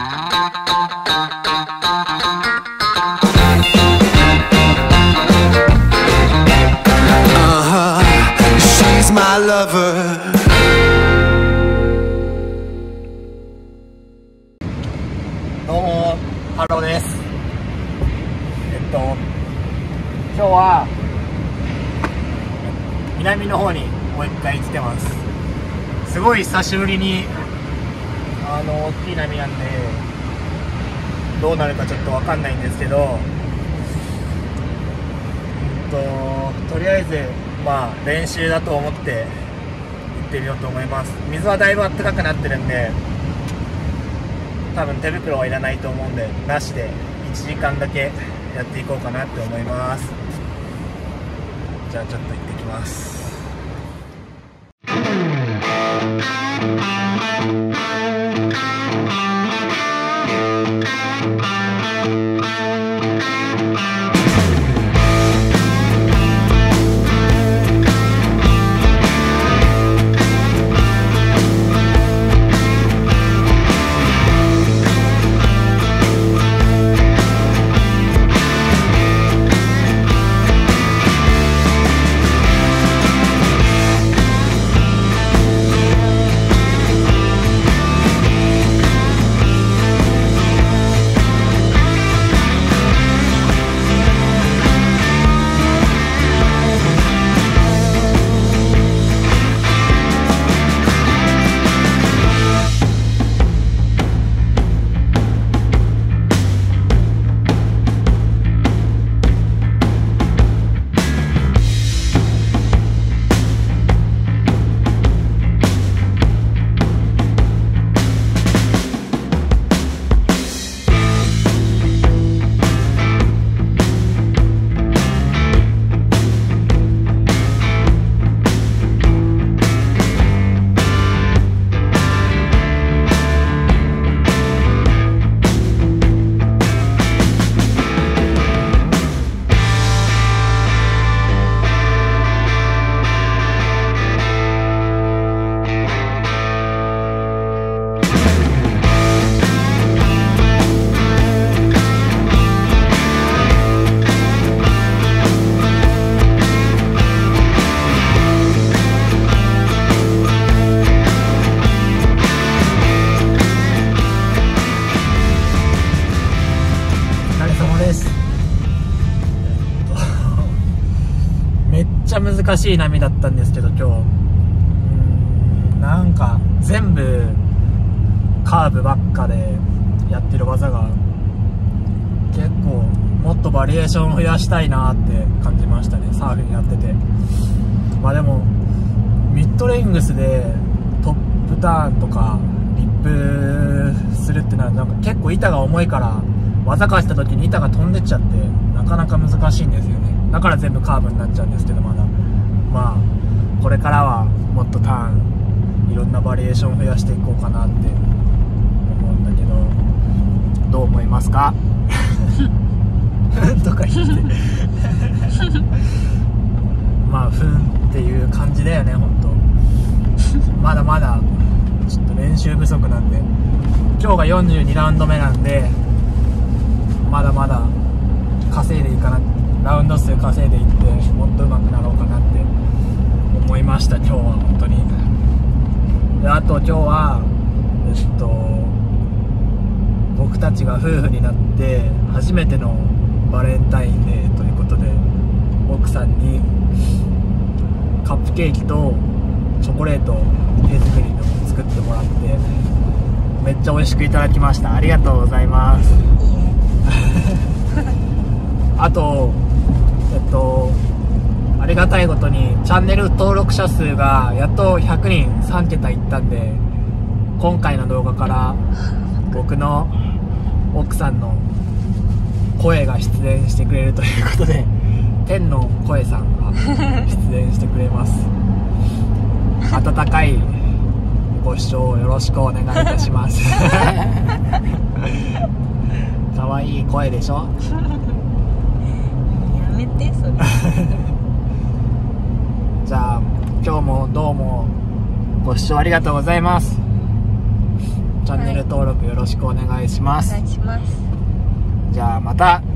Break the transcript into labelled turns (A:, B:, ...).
A: She's my lover.
B: どうも、ハローです。今日は南の方にもう一回来てます。すごい久しぶりに大きい波なんでどうなるかちょっと分かんないんですけど、とりあえず練習だと思って行ってみようと思います。水はだいぶ暖かくなってるんで多分手袋はいらないと思うんでなしで1時間だけやっていこうかなって思います。じゃあちょっと行ってきます。めっちゃ難しい波だったんですけど今日なんか全部カーブばっかでやってる技が結構もっとバリエーション増やしたいなって感じましたね、サーフィンやってて。でもミッドレングスでトップターンとかリップするってのはなんか結構板が重いから技かした時に板が飛んでっちゃってなかなか難しいんですよね。だから全部カーブになっちゃうんですけど、これからはもっとターンいろんなバリエーションを増やしていこうかなって思うんだけど、どう思いますかとか言ってふんっていう感じだよね。本当まだまだちょっと練習不足なんで、今日が42ラウンド目なんでまだまだ稼いでいかな、ラウンド数稼いでいってもっと上手くなろうかなって思いました。今日は本当に。であと今日は僕たちが夫婦になって初めてのバレンタインデーということで奥さんにカップケーキとチョコレート手作りの作ってもらってめっちゃ美味しくいただきました。ありがとうございます。あとありがたいことにチャンネル登録者数がやっと100人3桁いったんで、今回の動画から僕の奥さんの声が出演してくれるということで天の声さんが出演してくれます。温かいご視聴よろしくお願いいたします可愛い声でしょ。
C: やめてそれ
B: じゃあ今日もどうもご視聴ありがとうございます。 チャンネル登録よろしくお願いします、
A: お願いします。
B: じゃあまた